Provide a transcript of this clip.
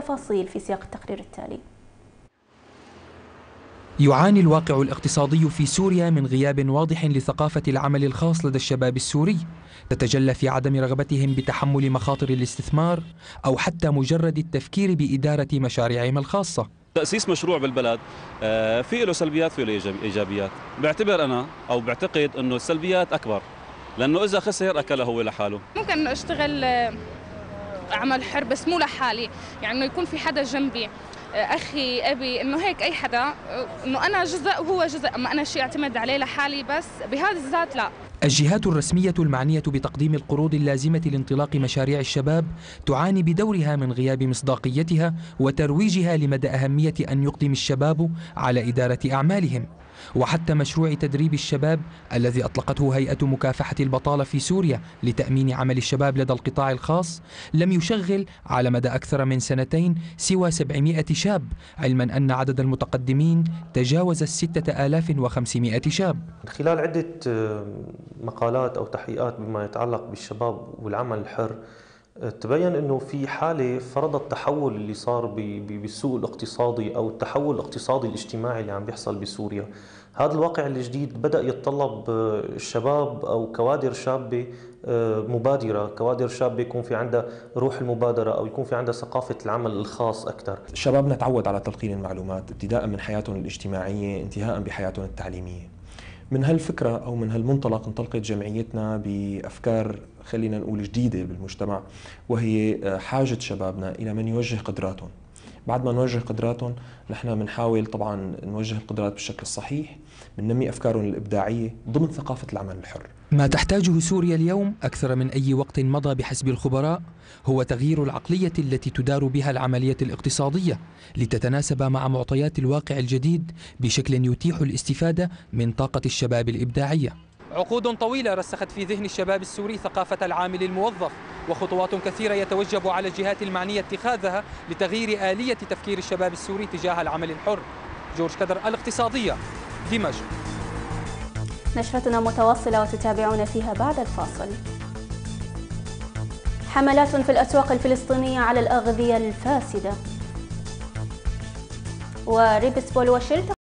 التفاصيل في سياق التقرير التالي. يعاني الواقع الاقتصادي في سوريا من غياب واضح لثقافة العمل الخاص لدى الشباب السوري، تتجلى في عدم رغبتهم بتحمل مخاطر الاستثمار أو حتى مجرد التفكير بإدارة مشاريعهم الخاصة. تأسيس مشروع بالبلد في له سلبيات في له إيجابيات. بعتبر أنا أو بعتقد أنه السلبيات أكبر، لأنه إذا خسر أكله هو لحاله. ممكن أشتغل عمل حر بس مو لحالي، يعني إنه يكون في حدا جنبي، أخي، أبي، إنه هيك أي حدا، إنه أنا جزء وهو جزء، أما أنا شيء أعتمد عليه لحالي بس بهذا الذات لا. الجهات الرسمية المعنية بتقديم القروض اللازمة لانطلاق مشاريع الشباب تعاني بدورها من غياب مصداقيتها وترويجها لمدى أهمية أن يقدم الشباب على إدارة أعمالهم. وحتى مشروع تدريب الشباب الذي أطلقته هيئة مكافحة البطالة في سوريا لتأمين عمل الشباب لدى القطاع الخاص لم يشغل على مدى أكثر من سنتين سوى 700 شاب، علما أن عدد المتقدمين تجاوز 6500 شاب. خلال عدة مقالات أو تحقيقات بما يتعلق بالشباب والعمل الحر، تبين أنه في حالة فرض التحول اللي صار بالسوق الاقتصادي أو التحول الاقتصادي الاجتماعي اللي عم بيحصل بسوريا. هذا الواقع الجديد بدأ يتطلب الشباب أو كوادر شابة مبادرة، كوادر شابة يكون في عندها روح المبادرة أو يكون في عندها ثقافة العمل الخاص أكثر. شبابنا تعود على تلقين المعلومات ابتداء من حياتهم الاجتماعية انتهاء بحياتهم التعليمية. من هالفكرة أو من هالمنطلق انطلقت جمعيتنا بأفكار خلينا نقول جديدة بالمجتمع، وهي حاجة شبابنا إلى من يوجه قدراتهم. بعد ما نوجه قدراتهم نحن بنحاول طبعا نوجه القدرات بالشكل الصحيح، بننمي أفكارهم الإبداعية ضمن ثقافة العمل الحر. ما تحتاجه سوريا اليوم أكثر من أي وقت مضى بحسب الخبراء هو تغيير العقلية التي تدار بها العملية الاقتصادية لتتناسب مع معطيات الواقع الجديد بشكل يتيح الاستفادة من طاقة الشباب الإبداعية. عقود طويلة رسخت في ذهن الشباب السوري ثقافة العامل الموظف، وخطوات كثيرة يتوجب على الجهات المعنية اتخاذها لتغيير آلية تفكير الشباب السوري تجاه العمل الحر. جورج كدر، الاقتصادية، دمشق. نشرتنا متواصلة وتتابعون فيها بعد الفاصل. حملات في الأسواق الفلسطينية على الأغذية الفاسدة، وريبسبول وشيل